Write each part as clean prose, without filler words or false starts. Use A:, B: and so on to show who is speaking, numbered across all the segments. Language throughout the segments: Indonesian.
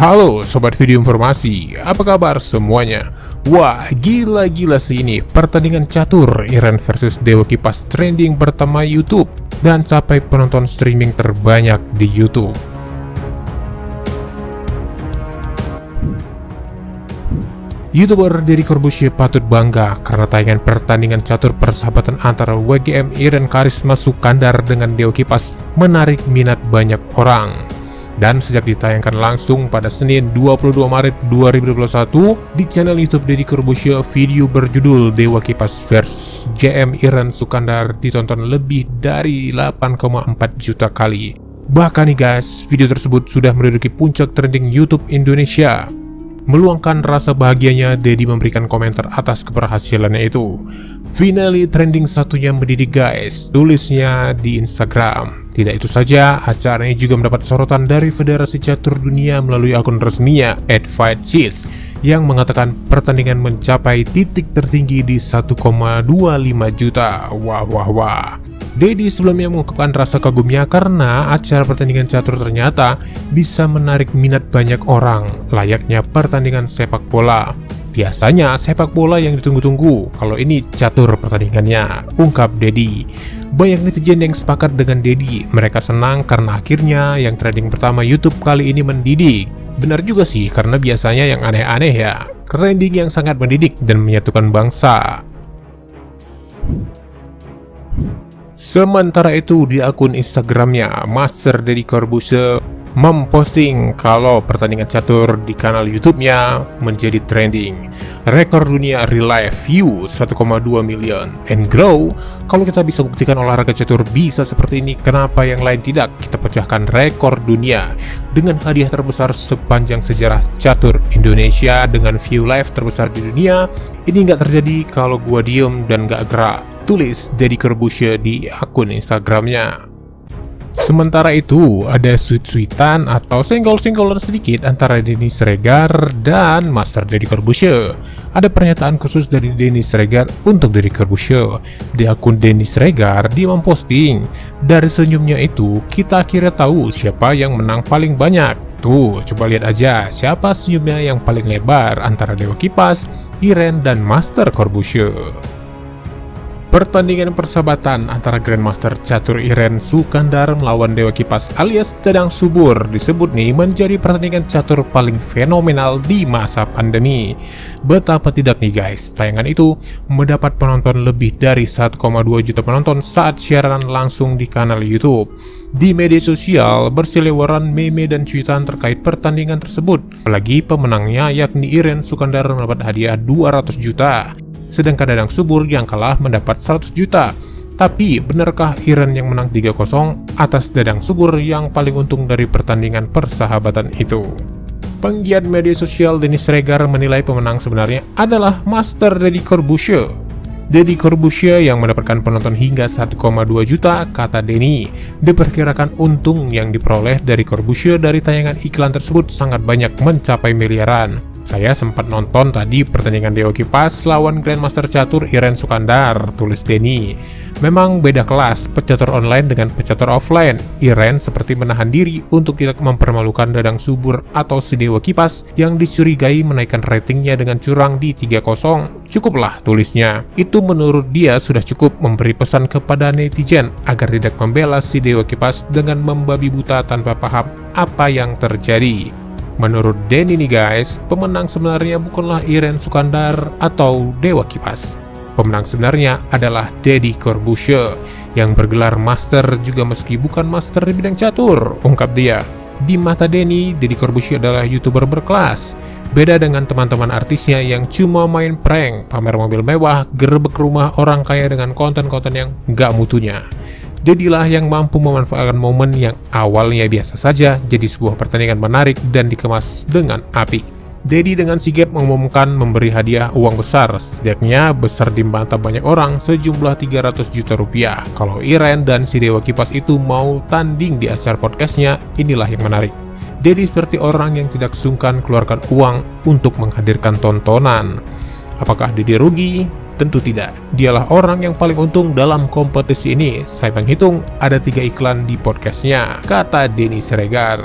A: Halo Sobat Video Informasi, apa kabar semuanya? Wah, gila-gila sih ini pertandingan catur Iren versus Dewa Kipas trending pertama YouTube dan sampai penonton streaming terbanyak di YouTube. YouTuber Deddy Corbuzier patut bangga karena tayangan pertandingan catur persahabatan antara WGM Iren Karisma Sukandar dengan Dewa Kipas menarik minat banyak orang. Dan sejak ditayangkan langsung pada Senin 22 Maret 2021 di channel YouTube Deddy Corbuzier, video berjudul Dewa Kipas vs GM Iren Sukandar ditonton lebih dari 8,4 juta kali. Bahkan nih guys, video tersebut sudah menduduki puncak trending YouTube Indonesia. Meluangkan rasa bahagianya, Deddy memberikan komentar atas keberhasilannya itu. Finally trending satunya mendidik guys, tulisnya di Instagram. Tidak itu saja, acara ini juga mendapat sorotan dari Federasi Catur Dunia melalui akun resminya @fightcheese yang mengatakan pertandingan mencapai titik tertinggi di 1,25 juta. Wah. Deddy sebelumnya mengungkapkan rasa kagumnya karena acara pertandingan catur ternyata bisa menarik minat banyak orang, layaknya pertandingan sepak bola. Biasanya sepak bola yang ditunggu-tunggu, kalau ini catur pertandingannya, ungkap Deddy. Banyak netizen yang sepakat dengan Deddy, mereka senang karena akhirnya yang trending pertama YouTube kali ini mendidik. Benar juga sih, karena biasanya yang aneh-aneh ya, trending yang sangat mendidik dan menyatukan bangsa. Sementara itu di akun Instagramnya, Master Deddy Corbuzier memposting kalau pertandingan catur di kanal YouTube-nya menjadi trending. Rekor dunia real life view 1,2 million and grow. Kalau kita bisa buktikan olahraga catur bisa seperti ini, kenapa yang lain tidak? Kita pecahkan rekor dunia dengan hadiah terbesar sepanjang sejarah catur Indonesia dengan view live terbesar di dunia. Ini nggak terjadi kalau gua diem dan nggak gerak, tulis Deddy Corbuzier di akun Instagramnya. Sementara itu, ada sweet-sweetan atau senggol-senggolan sedikit antara Denny Siregar dan Master Deddy Corbuzier. Ada pernyataan khusus dari Denny Siregar untuk Deddy Corbuzier. Di akun Denny Siregar, dia memposting, dari senyumnya itu, kita akhirnya tahu siapa yang menang paling banyak. Tuh, coba lihat aja siapa senyumnya yang paling lebar antara Dewa Kipas, Iren, dan Master Corbuzier. Pertandingan persahabatan antara Grandmaster Catur Iren Sukandar melawan Dewa Kipas alias Dadang Subur disebut nih menjadi pertandingan catur paling fenomenal di masa pandemi. Betapa tidak nih guys, tayangan itu mendapat penonton lebih dari 1,2 juta penonton saat siaran langsung di kanal YouTube. Di media sosial berseliweran meme dan cuitan terkait pertandingan tersebut. Apalagi pemenangnya yakni Iren Sukandar mendapat hadiah 200 juta. Sedangkan Dadang Subur yang kalah mendapat 100 juta. Tapi benarkah Iren yang menang 3-0 atas Dadang Subur yang paling untung dari pertandingan persahabatan itu? Penggiat media sosial Denny Siregar menilai pemenang sebenarnya adalah Master Deddy Corbuzier. Deddy Corbuzier yang mendapatkan penonton hingga 1,2 juta, kata Denny. Diperkirakan untung yang diperoleh dari Corbuzier dari tayangan iklan tersebut sangat banyak, mencapai miliaran. Saya sempat nonton tadi pertandingan Dewa Kipas lawan Grandmaster Catur Iren Sukandar, tulis Denny. Memang beda kelas pecatur online dengan pecatur offline. Iren seperti menahan diri untuk tidak mempermalukan Dadang Subur atau si Dewa Kipas yang dicurigai menaikkan ratingnya dengan curang di 3-0. Cukuplah, tulisnya. Itu menurut dia sudah cukup memberi pesan kepada netizen agar tidak membela si Dewa Kipas dengan membabi buta tanpa paham apa yang terjadi. Menurut Denny nih guys, pemenang sebenarnya bukanlah Iren Sukandar atau Dewa Kipas. Pemenang sebenarnya adalah Deddy Corbuzier yang bergelar Master juga meski bukan Master di bidang catur, ungkap dia. Di mata Denny, Deddy Corbuzier adalah YouTuber berkelas. Beda dengan teman-teman artisnya yang cuma main prank, pamer mobil mewah, gerebek rumah orang kaya dengan konten-konten yang nggak mutunya. Dedilah yang mampu memanfaatkan momen yang awalnya biasa saja jadi sebuah pertandingan menarik dan dikemas dengan apik. Deddy dengan sigap mengumumkan memberi hadiah uang besar, setidaknya besar di mata banyak orang sejumlah 300 juta rupiah. Kalau Iren dan si Dewa Kipas itu mau tanding di acara podcastnya, inilah yang menarik. Deddy seperti orang yang tidak sungkan keluarkan uang untuk menghadirkan tontonan. Apakah Deddy rugi? Tentu tidak, dialah orang yang paling untung dalam kompetisi ini. Saya menghitung ada 3 iklan di podcastnya, kata Denny Siregar.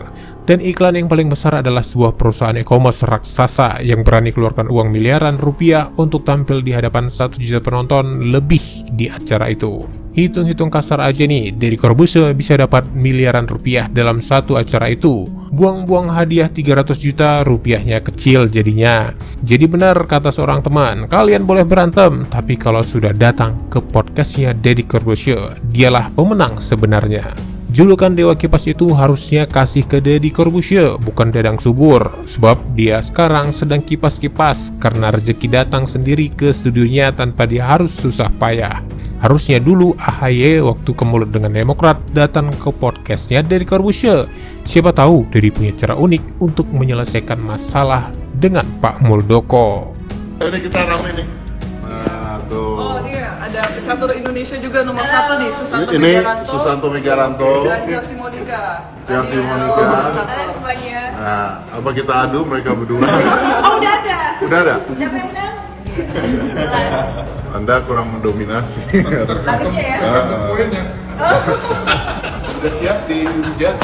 A: Dan iklan yang paling besar adalah sebuah perusahaan e-commerce raksasa yang berani keluarkan uang miliaran rupiah untuk tampil di hadapan 1 juta penonton lebih di acara itu. Hitung-hitung kasar aja nih, Deddy Corbuzier bisa dapat miliaran rupiah dalam satu acara itu. Buang-buang hadiah 300 juta rupiahnya kecil jadinya. Jadi benar kata seorang teman, kalian boleh berantem, tapi kalau sudah datang ke podcastnya Deddy Corbuzier, dialah pemenang sebenarnya. Julukan Dewa Kipas itu harusnya kasih ke Deddy Corbuzier, bukan Dadang Subur. Sebab dia sekarang sedang kipas-kipas karena rezeki datang sendiri ke studionya tanpa dia harus susah payah. Harusnya dulu AHY waktu kemulut dengan Demokrat datang ke podcastnya Deddy Corbuzier. Siapa tahu Deddy punya cara unik untuk menyelesaikan masalah dengan Pak Muldoko.
B: Ini kita rame nih. Nah, tuh.
C: Oh iya, ada pecatur Indonesia juga nomor 1 nih, Susanto
B: Ini
C: Megaranto.
B: Susanto Megaranto.
C: Dan Chelsea Monica.
B: Chelsea
C: Iya,
B: Monica.
C: Megaranto.
D: Semuanya.
B: Nah, apa kita adu mereka berdua?
D: Oh, udah ada.
B: Udah ada?
D: Siapa yang menang? Jelas.
B: Anda kurang mendominasi.
D: Harusnya ya.
E: Udah siap dihujat.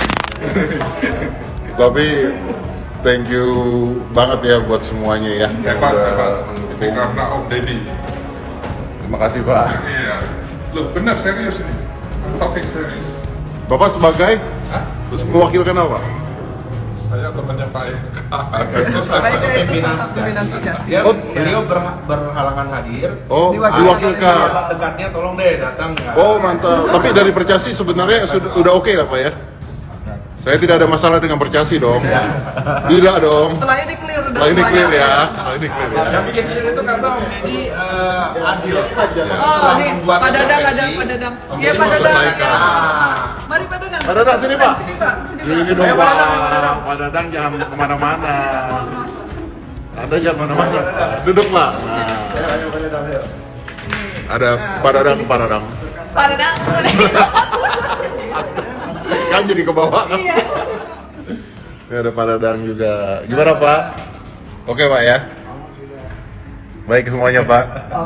B: Tapi thank you banget ya buat semuanya ya.
E: Hebat. Ini karena Om Deddy.
B: Terima kasih Pak.
E: Iya. Loh, benar serius ini. I'm talking serius.
B: Bapak sebagai mewakilkan apa?
E: Saya temannya Pak Eka.
C: Baiknya itu salah satu pimpinan Pijasi.
F: Ya,
B: Oh,
F: beliau berhalangan hadir.
B: Oh, diwakilkan.
F: Dekatnya tolong deh datang ya.
B: Oh mantap. Tapi dari Percasi sebenarnya sudah oke lah Pak ya? Saya tidak ada masalah dengan Percasi dong. Tidak dong.
C: Setelah ini clear udah
B: Setelah ini
C: semuanya.
B: clear ya. Setelah ini clear ya.
F: Yang bikin clear itu karena Om Deddy adil.
C: Oh, nih, Pak Dadang ada, Pak Dadang. Iya, Pak Dadang.
B: Selesaikan.
C: Mari Pak Dadang.
B: Pak Dadang sini Pak. Sini dong
F: Ayo,
B: Pak.
F: Pak Dadang.
B: Pak Dadang jangan kemana-mana. Anda jangan kemana-mana. Duduk Pak. Nah. Ada Pak Dadang, Pak Dadang.
D: Pak Dadang.
B: Kan jadi ke bawah kan? Ini ada Pak Dadang juga. Gimana Pak? Oke Pak ya? Baik semuanya Pak.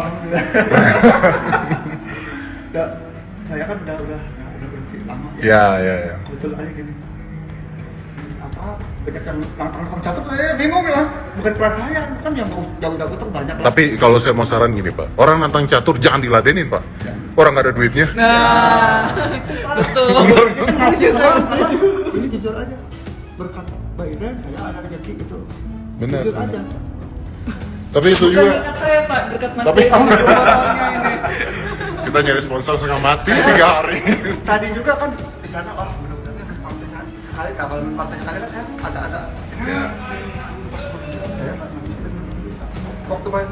G: Saya kan udah berhenti lama.
B: Ya.
G: Kebetulan aja gini. Apa banyak yang nangkap catur saya bingung ya. Bukan kelas saya, kan yang jago-jago tuh banyak lah.
B: Tapi kalau saya mau saran gini Pak, orang nantang catur jangan diladenin Pak. Orang nggak ada duitnya.
C: Nah, betul. Setuju, saya setuju.
G: Ini jujur aja. Berkat Mbak Ida saya ada rezeki gitu.
B: Benar.
G: Jujur aja.
B: Tapi itu
C: Bukan
B: juga
C: berkat saya, Pak, berkat Mas
B: Tapi-
C: Deddy. Orangnya ini.
B: kita nyari sponsor setengah mati 3 hari.
G: Tadi juga kan di sana mudah-mudahan kan partai saya sekali kalau partai sekali kan saya ada.
B: Ya.
G: Pas menunjuk saya nggak bisa. Waktu main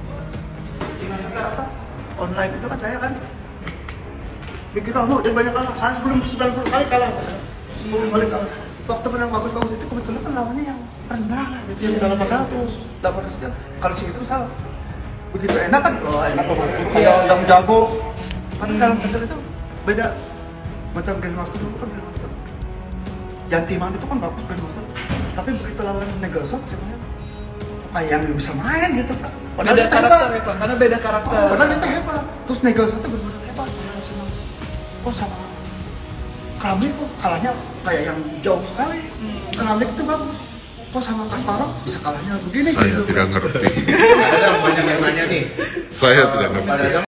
G: apa online itu kan saya kan mikir dan banyak kalah. Saya sebelum 90 kali kalah. 10 kali kalah. Waktu menang bagus-bagus itu kebetulan kan lawannya yang rendah lah gitu yang udah 800 sekian. Kalau segitu salah. Begitu enak kan? Oh enak kok. Kayak yang jago. Kan dalam betul itu beda. Macam Grandmaster dulu kan Grandmaster. Jantiman itu kan bagus Grandmaster. Tapi begitu lawan Negasot sebenarnya kayak yang bisa main gitu Pak. Padahal
C: Beda
G: itu
C: karakter
G: hebat.
C: ya, Pak, karena beda karakter.
G: Padahal itu hebat. Terus Negasot itu benar-benar hebat. Saya senang. Kok sama Kramnik kok kalahnya kayak yang jauh sekali. Kramnik itu bagus. Kok sama Kasparov bisa kalahnya begini
B: Saya
G: gitu.
B: tidak ngerti.
F: Ada banyak yang nanya nih.
B: Saya tidak
F: Pak
B: ngerti.
F: Dadang